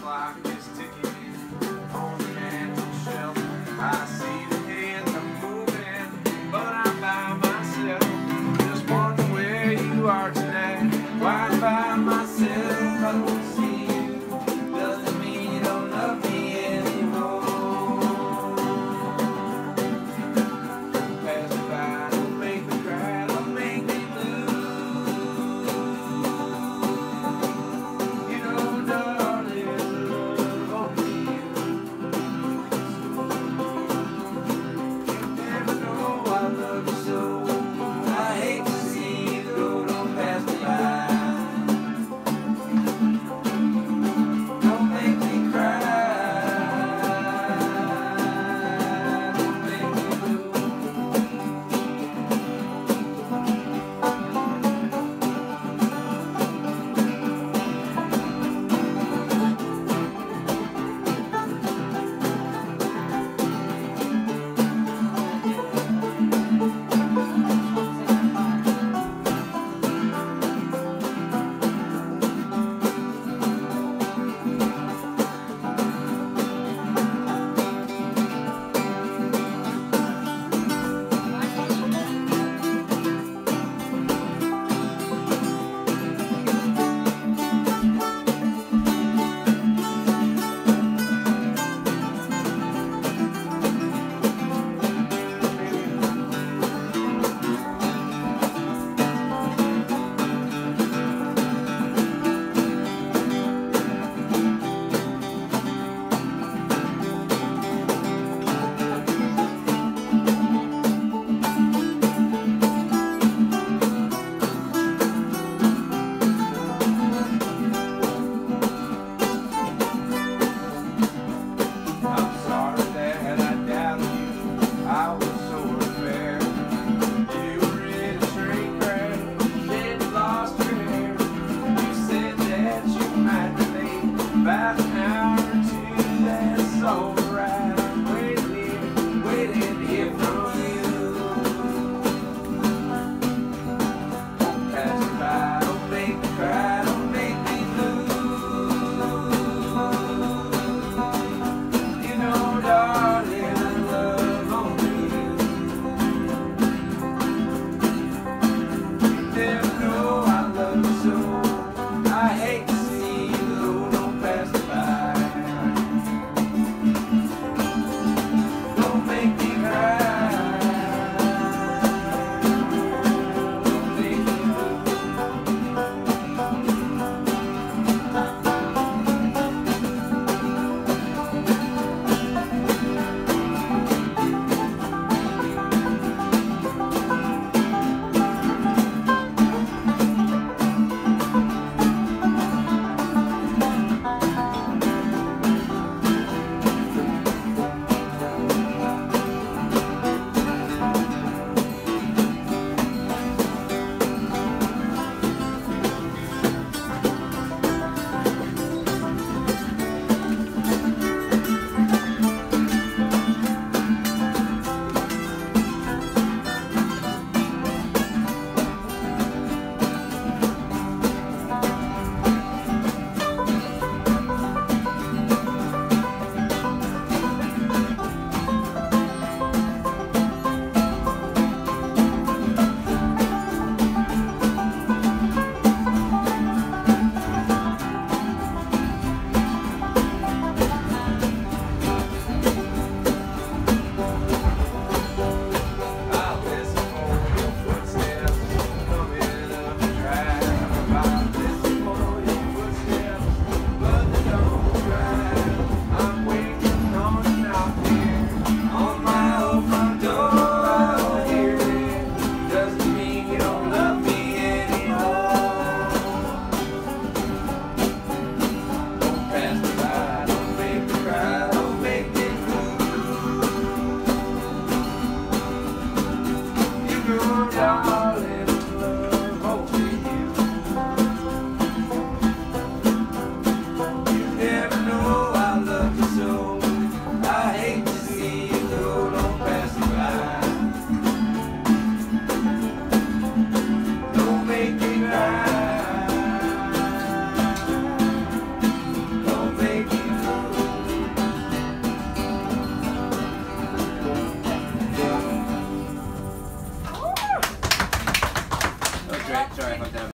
clock is ticking on the mantel shelf. I see the hands are moving, but I'm by myself. Just wonder where you are tonight. Why I'm by myself? I don't see you. Doesn't mean you don't love me anymore. Pass me by, don't make me cry, don't make me blue. You know, darling, Sorry, I fucked up.